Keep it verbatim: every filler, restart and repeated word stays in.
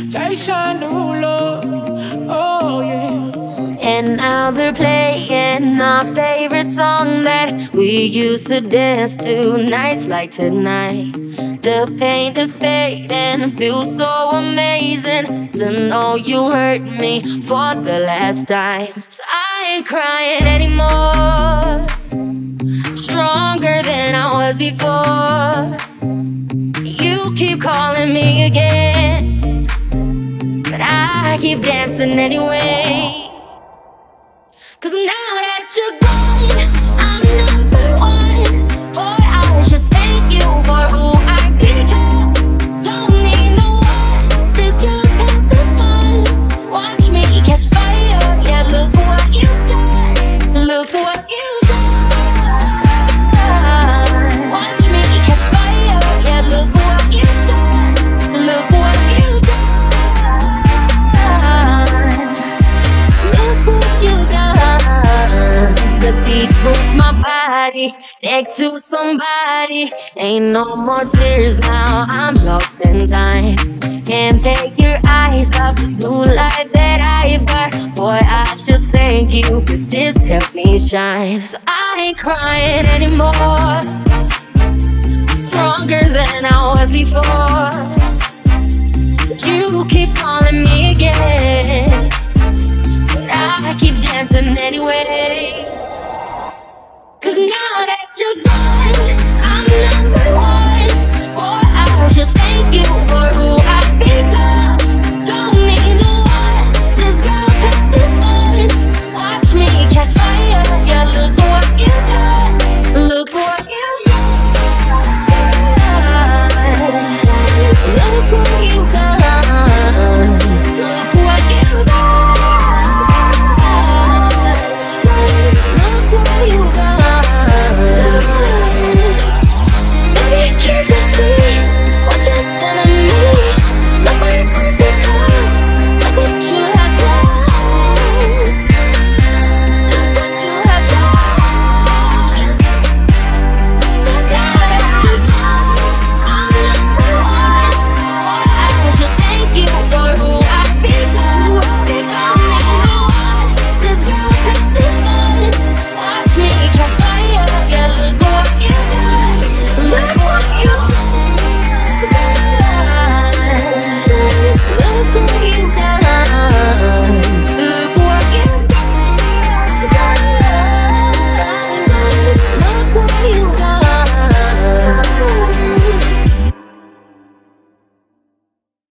Jason Derulo, oh yeah. And now they're playing our favorite song that we used to dance to nights like tonight. The pain is fading, it feels so amazing to know you hurt me for the last time. So I ain't crying anymore, I'm stronger than I was before. You keep calling me again, but I keep dancing anyway. Cause now that you're gone, I'm number one. Boy, I should thank you for who I become. Don't need no one, this girl's having fun. Watch me catch fire, yeah, look what you've done. Look what you've done. Watch me catch fire, yeah, look what you've done. Look what you've done. Look what you've done. The beat moves my body next to somebody. Ain't no more tears now, I'm lost in time. Can't take your eyes off this new life that I've got. Boy, I should thank you, cause this helped me shine. So I ain't crying anymore, I'm stronger than I was before. But you keep calling me again, but I keep dancing anyway. Cause now that you're gone, I'm number one. Boy, I should thank you for who I've become. Don't need no one, this girl's having fun. Watch me catch fire, yeah, look what you've done. Look what you've done. Look what you've done. Look what you've done. Look what you've done. Baby, can't you see?